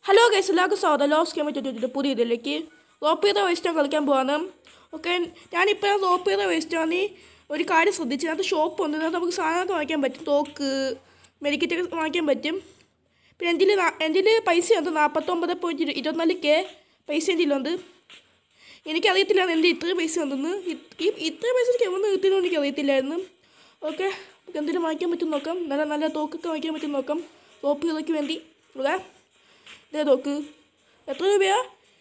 Hello guys, എല്ലാവർക്കും സ്വാഗതം. Loss game ചുറ്റിട്ട് പുതിയ ഇതിലേക്ക് റോപ്പ് ചെയ്ത വേസ്റ്റ് കളിക്കാൻ പോകാണ്. ഓക്കെ, ഞാനിപ്പോൾ റോപ്പ് ചെയ്ത വേസ്റ്റാണ്. ഒരു കാര്യം ശ്രദ്ധിച്ചു, അത് ഷോപ്പ് ഉണ്ട്, നമുക്ക് സാധനമൊക്കെ വാങ്ങിക്കാൻ പറ്റും. തോക്ക്, മെഡിക്കറ്റൊക്കെ വാങ്ങിക്കാൻ പറ്റും. പിന്നെ എൻ്റെ പൈസയുണ്ട് 49.24K പൈസ എൻ്റെ ഉണ്ട്. എനിക്കറിയത്തില്ല എൻ്റെ ഇത്രയും പൈസ ഉണ്ടെന്ന്. ഇത്രയും പൈസ എനിക്ക് എവിടെ കിട്ടുന്നു എനിക്കറിയത്തില്ലായിരുന്നു. ഓക്കെ, നമുക്ക് എന്തെങ്കിലും വാങ്ങിക്കാൻ പറ്റും നോക്കാം. നല്ല നല്ല തോക്കൊക്കെ വാങ്ങിക്കാൻ പറ്റും നോക്കാം റോപ്പ് ചെയ്തയ്ക്ക് വേണ്ടി. ഓക്കെ, ഇതേ തോക്ക് എത്ര രൂപയാ?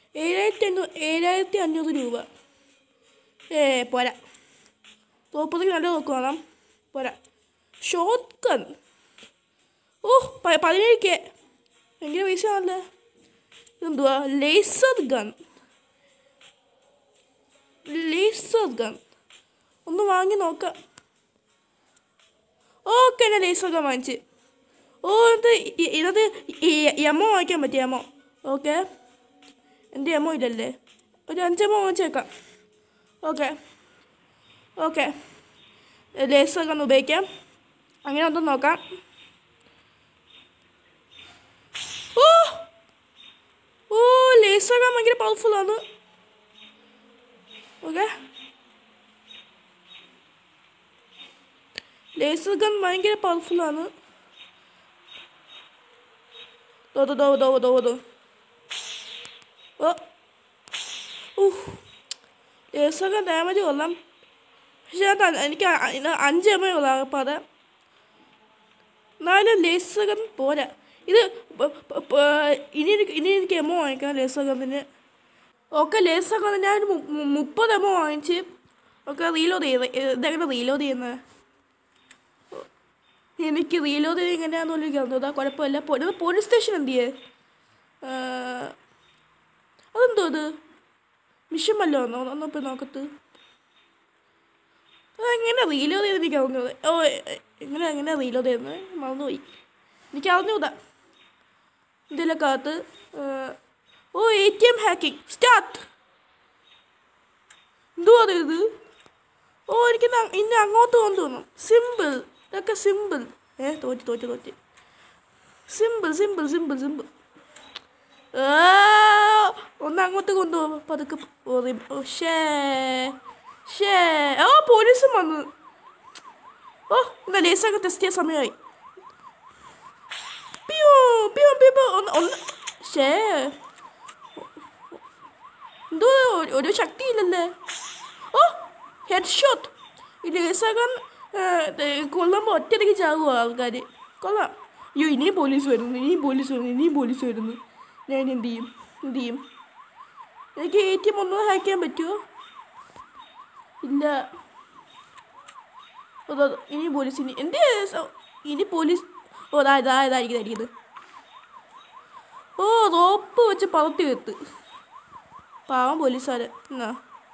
7,500 രൂപ. പോരാ. തോപ്പത്തേക്ക് നല്ല തോക്ക് വേണം. പോരാ. ഷോട്ട് ഗൺ 17K ഭയങ്കര പൈസ ആണല്ലേ. ഇതെന്തുവാ? ലേസർ ഗൺ ഒന്ന് വാങ്ങി നോക്കാം. ഓക്കെ, ഞാൻ ലേസർ ഗൺ വാങ്ങിച്ച്. ഇതിനകത്ത് എമോ വാങ്ങിക്കാൻ പറ്റിയ എമോ. ഓക്കെ, എൻ്റെ എമോ ഇല്ലല്ലേ, ഒരു 5 എമോ വാങ്ങിച്ചേക്കാം. ഓക്കെ ലേസർ ഗൺ ഉപയോഗിക്കാം. അങ്ങനെ ഒന്ന് നോക്കാം. ലേസർ ഗൺ ഭയങ്കര പവർഫുള്ളാണ്. ഓക്കെ, ലേസർ ഗൺ ഭയങ്കര പവർഫുള്ളാണ്. ലേസർ ഗൺ ഡാമേജ് കൊള്ളാം, പക്ഷേ എനിക്ക് 5 എമേ ഉള്ളൂ അപ്പം അത്. എന്നാലും ലേസർ ഗൺ പോരാ. ഇത് ഇനി എനിക്ക് എമോ വാങ്ങിക്കാം ലേസർ ഗണ്ണിന്. ഓക്കെ, ലേസർ ഗണ്ണിന് ഞാൻ 30 എമോ വാങ്ങിച്ച്. ഓക്കെ, റീലോഡ് ചെയ്യുന്നത് ഇതെങ്ങനെ റീലോഡ് ചെയ്യുന്നത്? എനിക്ക് റീലോഡ് ചെയ്ത് എങ്ങനെയാണെന്ന് എനിക്ക് അറിഞ്ഞതാ. കുഴപ്പമില്ല. പോലീസ് സ്റ്റേഷൻ എന്ത് ചെയ്യേ? അതെന്തോ അത് മിഷൻ വല്ലോ ഒന്നപ്പോൾ നോക്കത്ത്. അതെങ്ങനെ റീലോഡ് ചെയ്ത് എനിക്ക് അറിഞ്ഞത്. എങ്ങനെ റീലോഡ് ചെയ്യുന്നത് മറന്നുപോയി. എനിക്ക് അറിഞ്ഞൂടാ. ഇതിലൊക്കെ അകത്ത് ATM ഹാക്കിംഗ് സ്റ്റാർട്ട്. എന്തുവാ ഇത്? എനിക്ക് ഇനി അങ്ങോട്ട് കൊണ്ടുപോകണം. സിമ്പിൾ, ഇതൊക്കെ സിമ്പിൾ. തോറ്റ് സിമ്പിൾ. ഒന്ന് അങ്ങോട്ട് കൊണ്ടുപോകും പതുക്കെ. പോലീസും വന്നു. എന്നാ ലേസൊക്കെ ടെസ്റ്റ് ചെയ്യാൻ സമയമായി. എന്തോ ഒരു ശക്തിയില്ലല്ലേ. Head shot. ഈ ലേസകൻ കൊള്ളുമ്പോൾ ഒറ്റയ്ക്ക് ചാകുമോ ആൾക്കാർ? കൊള്ളാം. അയ്യോ, ഇനിയും പോലീസ് വരുന്നു. ഞാൻ എന്ത് ചെയ്യും? എനിക്ക് ATM ഒന്നും ഹാക്ക് ചെയ്യാൻ പറ്റുമോ? ഇല്ല. ഇനി പോലീസ് ഇനി പോലീസ് ഇതായിരിക്കുന്നത്. റോപ്പ് വെച്ച് പറത്തി വെത്ത്. പാവം പോലീസുകാരൻ. എന്നാ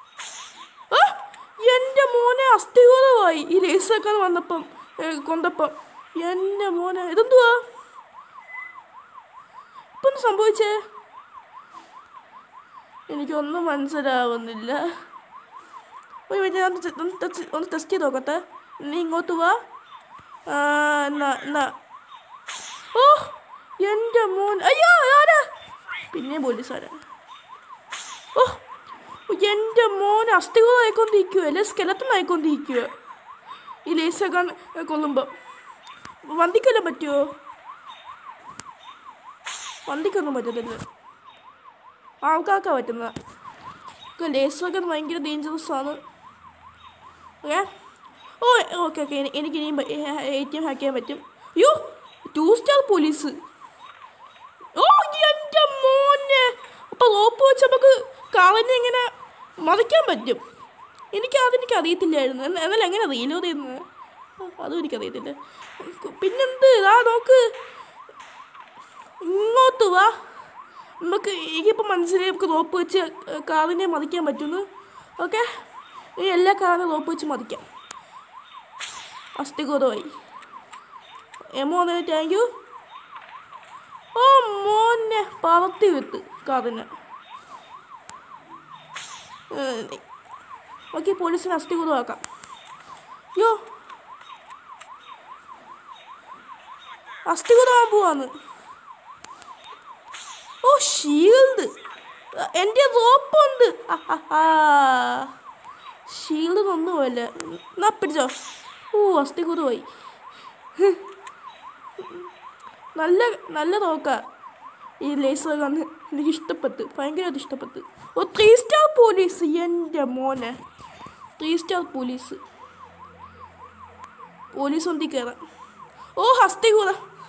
എൻ്റെ മോനെ അസ്ഥികൂടമായി ഈ ലേസൊക്കെ കൊണ്ടപ്പം. എൻ്റെ മോനെ ഇതെന്തുവാ ഇപ്പം സംഭവിച്ചേ? എനിക്കൊന്നും മനസ്സിലാവുന്നില്ല. ഒരു മിനിറ്റ്, ഒന്ന് ടെസ്റ്റ് ചെയ്ത് നോക്കട്ടെ. നീ ഇങ്ങോട്ട് വാ. എന്നാ എൻ്റെ മോൻ. അയ്യോ, ആരാ? പിന്നെ പോലീസുകാരാ. എൻ്റെ മോൻ അസ്ഥികൂടമായിക്കൊണ്ടിരിക്കുക, അല്ലെ സ്കെലത്തൻ ആയിക്കൊണ്ടിരിക്കുക ഈ ലേസൊക്കെ കൊള്ളുമ്പോൾ. വണ്ടിക്കെല്ലാം പറ്റുമോ? വണ്ടിക്കൊന്നും പറ്റത്തില്ല, ആൾക്കാർക്കാണ് പറ്റുന്നത്. ലേസൊക്കെ ഭയങ്കര ഡേഞ്ചറസ് ആണ്. ഓക്കെ എനിക്ക് ഇനിയും ATM ഹാക്ക് ചെയ്യാൻ പറ്റും. 2 സ്റ്റാർ പോലീസ്. എൻ്റെ മോനെ. അപ്പോൾ റോപ്പ് വെച്ച് നമുക്ക് കാറിനെ ഇങ്ങനെ മറിക്കാൻ പറ്റും. അതെനിക്ക് അറിയത്തില്ലായിരുന്നു. എന്നാലും എങ്ങനെ റീലോഡ് ചെയ്യുന്നത് അതും എനിക്കറിയത്തില്ല. പിന്നെന്ത്? നോക്ക്, ഇങ്ങോട്ട് വാ. എനിക്കിപ്പോൾ മനസ്സിലായി നമുക്ക് റോപ്പ് വെച്ച് കാറിനെ മറിക്കാൻ പറ്റുന്നു. ഓക്കെ, ഈ എല്ലാ കാറിനും റോപ്പ് വെച്ച് മറിക്കാം. അസ്ഥികൂടമായി. എമോ വന്നതിന് താങ്ക് യു. മോനെ പറത്തി വിത്ത് കാറിന്. ഓക്കെ, പോലീസിന് അസ്ഥികൂടമാക്കാം. അസ്ഥികൂടമാകാൻ പോവാന്ന്. ഓ ഷീൽഡ്, എൻ്റെ റോപ്പുണ്ട്. ഷീൽഡ് ഒന്നുമല്ല. എന്നാ പിടിച്ചോ. ഓ അസ്ഥി കുറുവായി. നല്ല നല്ല നോക്കാം ഈ ലേസർ കണ്ണ്. എനിക്ക് ഇഷ്ടപ്പെട്ടു, ഭയങ്കരമായിട്ട് ഇഷ്ടപ്പെട്ടു. ഓ 3 സ്റ്റാർ പോലീസ്, എൻ്റെ മോനെ 3 സ്റ്റാർ പോലീസ്. പോലീസ് ഒന്തി കയറാം. ഓ ഹസ്തി കൂറ,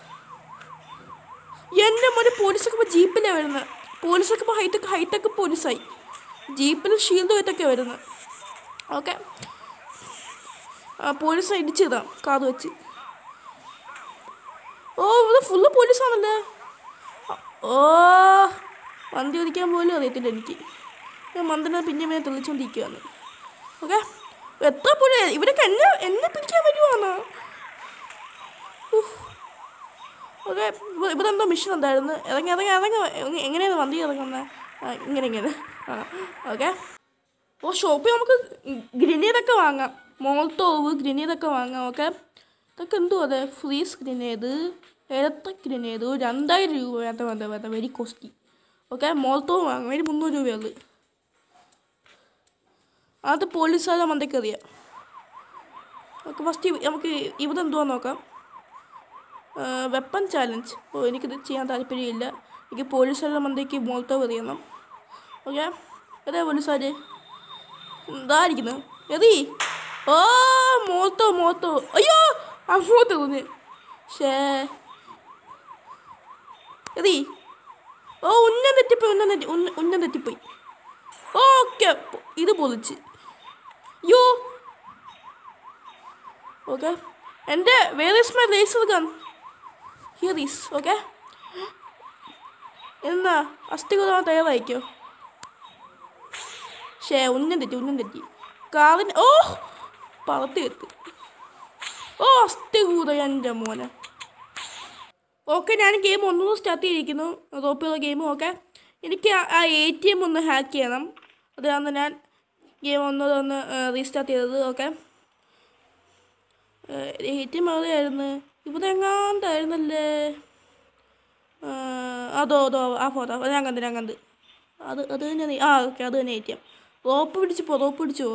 എൻ്റെ മോനെ. പോലീസൊക്കെ ഇപ്പോൾ ജീപ്പിലാണ് വരുന്നത്. പോലീസൊക്കെ ഇപ്പോൾ ഹൈടെക് പോലീസായി. ജീപ്പിൽ ഷീൽഡ് വെച്ചൊക്കെ വരുന്നത്. ഓക്കെ, പോലീസ് ഇടിച്ചിടാം കാർ വെച്ച്. ഓ ഇവിടെ ഫുള്ള് പോലീസാണല്ലേ. ഓ വണ്ടി ഓടിക്കാൻ പോലും അറിയത്തില്ല എനിക്ക്. ഞാൻ മന്ദിരം പിന്നെ തെളിച്ചുകൊണ്ടിരിക്കുകയാണ്. ഓക്കെ, എത്ര പോലും ഇവരൊക്കെ എന്നെ പിടിക്കാൻ പറ്റുവാണ്. ഓക്കെ, ഇവിടെ എന്തോ മിഷൻ ഉണ്ടായിരുന്നു. ഇറങ്ങി എങ്ങനെയാണ് വണ്ടി ഇറങ്ങുന്നത്? ഇങ്ങനെ. ഓക്കെ, ഓ ഷോപ്പിൽ നമുക്ക് ഗ്രനേഡൊക്കെ വാങ്ങാം. മോൾട്ടോവ് ഗ്രനേഡൊക്കെ വാങ്ങാം. ഓക്കെ, ഇതൊക്കെ എന്തോ അതെ. ഫ്രീസ് ഗ്രനേഡ്, ഇലക്ട്രിക് ഗ്രനേഡ് 2000 രൂപ. വേണ്ട വെരി കോസ്റ്റ്ലി. ഓക്കെ, മോൾട്ടോവ് വാങ്ങാം. അതിന് 300 രൂപയുള്ളു. അത് പോലീസുകാരെ മണ്ടയ്ക്ക് അറിയാം. ഓക്കെ, ഫസ്റ്റ് നമുക്ക് ഇവിടെ എന്തുവാന്ന് നോക്കാം. Weapon challenge. ഓ എനിക്കിത് ചെയ്യാൻ താല്പര്യമില്ല. എനിക്ക് പോലീസുകാരുടെ മണ്ടയ്ക്ക് മോൾട്ടോവ് എറിയണം. ഓക്കെ, എവിടെ പോലീസുകാർ? ഇതായിരിക്കുന്നു എറി. ഓ മോൾട്ടോ. അയ്യോ അങ്ങോട്ട് തോന്നി. ഷേ എറി. ഓ ഉന്നം തെറ്റിപ്പോയി. ഓക്കെ, ഇത് പൊളിച്ച്. യോ ഓക്കെ, എൻ്റെ where is my laser gun? Here is. Okay, എന്നാ അസ്ഥി കൊല്ലാൻ തയ്യാറായിക്കോ. ഷേ ഉന്നം തെറ്റി കാറിന്. ഓ പറത്തി എത്തി. ഓ അസ്ഥി കൂത എൻ്റെ മോനെ. ഓക്കെ, ഞാൻ ഗെയിം ഒന്നുകൂടെ സ്റ്റാർട്ട് ചെയ്തിരിക്കുന്നു. റോപ്പിയുള്ള ഗെയിം. ഓക്കെ, എനിക്ക് ആ ATM ഒന്ന് ഹാക്ക് ചെയ്യണം. അതാണ് ഞാൻ ഗെയിം ഒന്ന് റീസ്റ്റാർട്ട് ചെയ്തത്. ഓക്കെ, ATM എവിടെയായിരുന്നു? ഇവിടെ എങ്ങാണ്ടായിരുന്നല്ലേ. അതോ ആ ഫോട്ടോ ഞാൻ കണ്ട്. അത് തന്നെ. ഓക്കെ, അത് തന്നെ ATM. റോപ്പ് പിടിച്ചോ.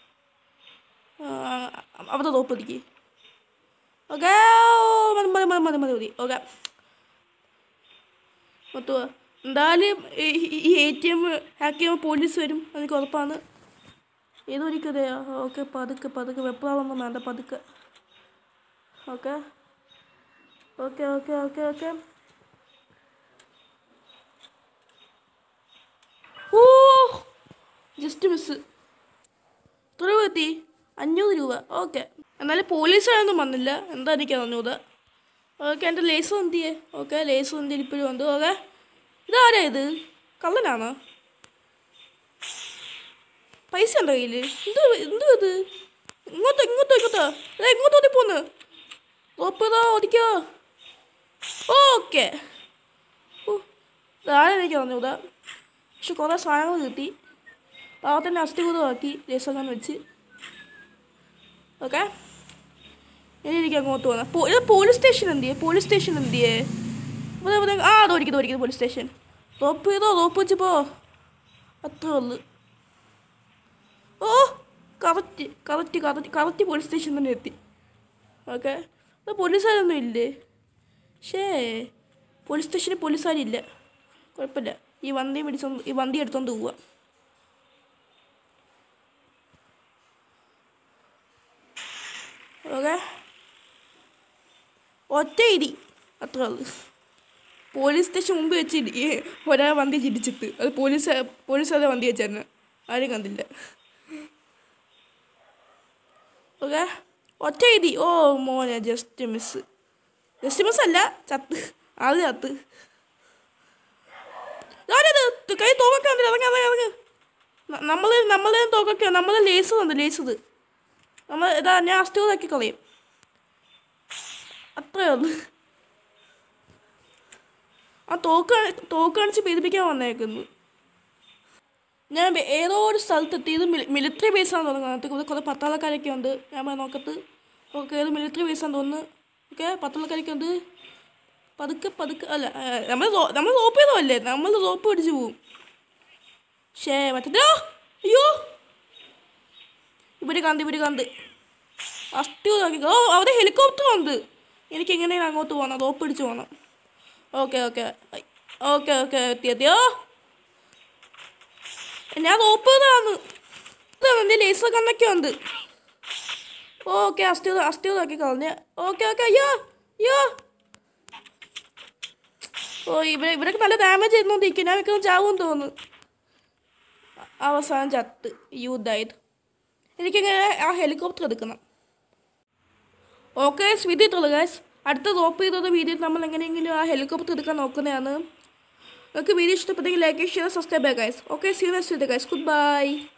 അവിടെ റോപ്പ് പിടിക്ക്. ഓക്കെ, മതി. ഓക്കെ, മൊത്തം എന്തായാലും ഈ ATM ഹാക്ക് ചെയ്യുമ്പോൾ പോലീസ് വരും, അതെനിക്ക് ഉറപ്പാണ്. ഏതൊരിക്കലെയോ. ഓക്കെ, പതുക്കെ വെപ്രാളൊന്നും വേണ്ട, പതുക്കെ. ഓക്കെ. Oh just miss. എത്ര രൂപ എത്തി? 500 രൂപ. ഓക്കെ, എന്നാലും പോലീസുകാരൊന്നും വന്നില്ല. എന്താ എനിക്ക് അറിഞ്ഞൂത്. ഓക്കെ, എൻ്റെ ലേസും എന്തിയേ? ഓക്കെ, ലേസും എന്തി ഇപ്പോഴും ഉണ്ട്. ഓക്കെ, ഇതാരാ ഇത്? കള്ളനാണോ? പൈസ ഉണ്ടോ കയ്യിൽ? എന്തോ ഇത്? ഇങ്ങോട്ടോ എങ്ങോട്ടോ പോന്ന്? ഓപ്പതാ ഓടിക്കോ. ഓക്കെ, ഓ ഇതാരാ എനിക്ക് അറിഞ്ഞൂതാ. പക്ഷെ കുറേ സാധനങ്ങൾ കിട്ടി. അവിടെ തന്നെ അസ്ഥികൂതമാക്കി ലേസങ്ങാൻ വെച്ച്. ഓക്കെ, ഇനി എനിക്ക് അങ്ങോട്ട് പോകാം. പോലീസ് സ്റ്റേഷൻ എന്തിയേ? അത് ഓടിക്കുന്നത് പോലീസ് സ്റ്റേഷൻ. റോപ്പ് വെച്ച് പോ. അത്രേ ഉള്ളു. ഓ കറക്റ്റ് പോലീസ് സ്റ്റേഷൻ തന്നെ എത്തി. ഓക്കെ, പോലീസുകാരൊന്നും ഇല്ലേ? പോലീസ് സ്റ്റേഷനിൽ പോലീസുകാരില്ല. കുഴപ്പമില്ല, ഈ വണ്ടി എടുത്തോണ്ട് പോവുക. ഓക്കെ, ഒറ്റ ഇടി അത്രേ ഉള്ളു. പോലീസ് സ്റ്റേഷൻ മുമ്പ് വെച്ച് ഒരാൾ വണ്ടി ചിരിച്ചിട്ട് അത് പോലീസുകാരെ വണ്ടി വെച്ചായിരുന്നു. ആരും കണ്ടില്ല. ഓക്കെ, ഒറ്റ ഇടി. ഓ മോനെ ജസ്റ്റ് മിസ് അല്ല, ആദ്യം ചത്ത്. കൈ തോക്കൊക്കെ ഇറങ്ങ്. നമ്മളെ തോക്കൊക്കെ നമ്മളെ ലേസത് ഞാൻ അസ്ഥികളാക്കി കളയും. അത്രേ ഉള്ളു. ആ തോക്കാണിച്ച് പീഡിപ്പിക്കാൻ വന്നേക്കുന്നു. ഞാൻ ഏതോ ഒരു സ്ഥലത്തെത്തി. ഇത് മിലിറ്ററി ബേസാണെന്ന് തോന്നുന്നു. ഇവിടെ കുറേ പട്ടാളക്കാരൊക്കെ ഉണ്ട്. ഞാൻ നോക്കത്ത്. ഓക്കെ, ഇത് മിലിറ്ററി ബേസാണെന്ന് തോന്നുന്നു. ഓക്കെ, പട്ടാളക്കാരൊക്കെ ഉണ്ട്. പതുക്കെ പതുക്കെ അല്ല നമ്മൾ റോപ്പ് ചെയ്തല്ലേ നമ്മൾ റോപ്പ് പിടിച്ച് പോവും പറ്റോ അയ്യോ ഇവിടെ കണ്ട് അസ്ഥി നോക്കി അവിടെ ഹെലികോപ്റ്റർ ഉണ്ട് എനിക്ക് എങ്ങനെയാണ് അങ്ങോട്ട് പോകണം റോപ്പ് പിടിച്ച് പോകണം ഓക്കെ എത്തിയോ ഞാൻ റോപ്പ് ചെയ്താണ് എൻ്റെ ലേസർ കണ്ണൊക്കെ ഉണ്ട് ഓക്കെ അസ്ഥി നോക്കി കളഞ്ഞ് ഓക്കെ അയ്യോ ഇവിടൊക്കെ നല്ല ഡാമേജ് ചെയ്യുന്നോണ്ടിരിക്കും ഞാൻ മിക്കതും ചാവും തോന്നുന്നു അവസാനം ചത്ത് യുദ്ധായത് എനിക്കിങ്ങനെ ആ ഹെലികോപ്റ്റർ എടുക്കണം ഓക്കെ വീഡിയോ ഗൈസ് അടുത്ത റോപ്പ് ചെയ്തത് വീഡിയോയിൽ നമ്മൾ എങ്ങനെയെങ്കിലും ആ ഹെലികോപ്റ്റർ എടുക്കാൻ നോക്കുന്നതാണ് നിങ്ങൾക്ക് വീഡിയോ ഇഷ്ടപ്പെട്ടെങ്കിൽ like share subscribe guys okay see next video guys good by